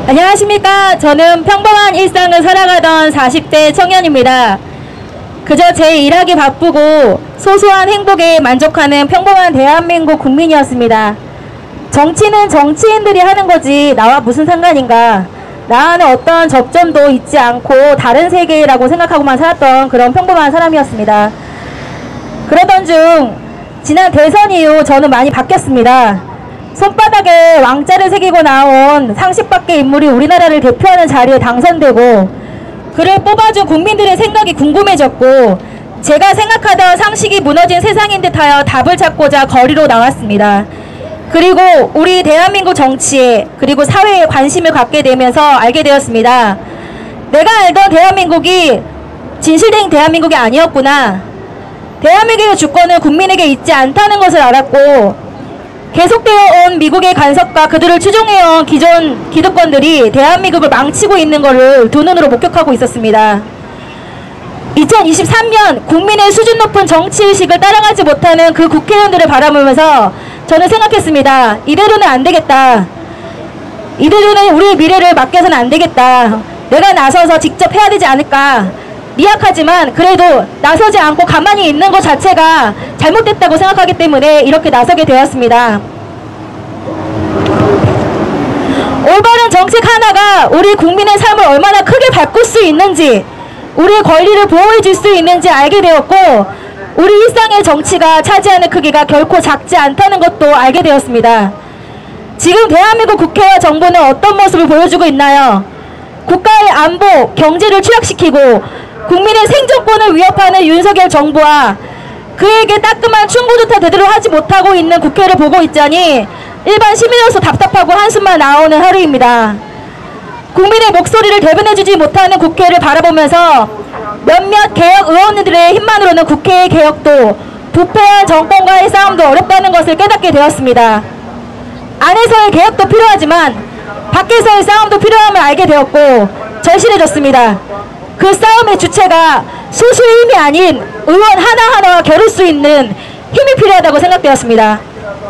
안녕하십니까. 저는 평범한 일상을 살아가던 40대 청년입니다. 그저 제 일하기 바쁘고 소소한 행복에 만족하는 평범한 대한민국 국민이었습니다. 정치는 정치인들이 하는 거지 나와 무슨 상관인가. 나와는 어떤 접점도 있지 않고 다른 세계라고 생각하고만 살았던 그런 평범한 사람이었습니다. 그러던 중 지난 대선 이후 저는 많이 바뀌었습니다. 손바닥에 왕자를 새기고 나온 상식 밖의 인물이 우리나라를 대표하는 자리에 당선되고 그를 뽑아준 국민들의 생각이 궁금해졌고 제가 생각하던 상식이 무너진 세상인 듯하여 답을 찾고자 거리로 나왔습니다. 그리고 우리 대한민국 정치에 그리고 사회에 관심을 갖게 되면서 알게 되었습니다. 내가 알던 대한민국이 진실된 대한민국이 아니었구나. 대한민국의 주권은 국민에게 있지 않다는 것을 알았고 계속되어 온 미국의 간섭과 그들을 추종해온 기존 기득권들이 대한민국을 망치고 있는 것을 두 눈으로 목격하고 있었습니다. 2023년 국민의 수준 높은 정치의식을 따라가지 못하는 그 국회의원들을 바라보면서 저는 생각했습니다. 이대로는 안 되겠다. 이대로는 우리의 미래를 맡겨서는 안 되겠다. 내가 나서서 직접 해야 되지 않을까. 미약하지만 그래도 나서지 않고 가만히 있는 것 자체가 잘못됐다고 생각하기 때문에 이렇게 나서게 되었습니다. 올바른 정책 하나가 우리 국민의 삶을 얼마나 크게 바꿀 수 있는지, 우리의 권리를 보호해 줄 수 있는지 알게 되었고 우리 일상의 정치가 차지하는 크기가 결코 작지 않다는 것도 알게 되었습니다. 지금 대한민국 국회와 정부는 어떤 모습을 보여주고 있나요? 국가의 안보, 경제를 추락시키고 국민의 생존권을 위협하는 윤석열 정부와 그에게 따끔한 충고조차 제대로 하지 못하고 있는 국회를 보고 있자니 일반 시민으로서 답답하고 한숨만 나오는 하루입니다. 국민의 목소리를 대변해주지 못하는 국회를 바라보면서 몇몇 개혁 의원들의 힘만으로는 국회의 개혁도 부패한 정권과의 싸움도 어렵다는 것을 깨닫게 되었습니다. 안에서의 개혁도 필요하지만 밖에서의 싸움도 필요함을 알게 되었고 절실해졌습니다. 그 싸움의 주체가 소수의 힘이 아닌 의원 하나하나와 겨룰 수 있는 힘이 필요하다고 생각되었습니다.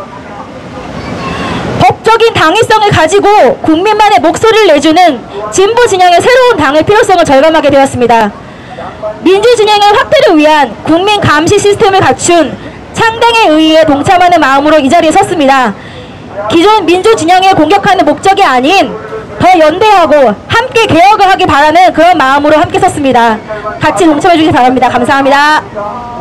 법적인 당위성을 가지고 국민만의 목소리를 내주는 진보 진영의 새로운 당의 필요성을 절감하게 되었습니다. 민주진영의 확대를 위한 국민 감시 시스템을 갖춘 창당의 의의에 동참하는 마음으로 이 자리에 섰습니다. 기존 민주진영에 공격하는 목적이 아닌 더 연대하고 함께 개혁을 하기 바라는 그런 마음으로 함께 섰습니다. 같이 동참해 주시기 바랍니다. 감사합니다.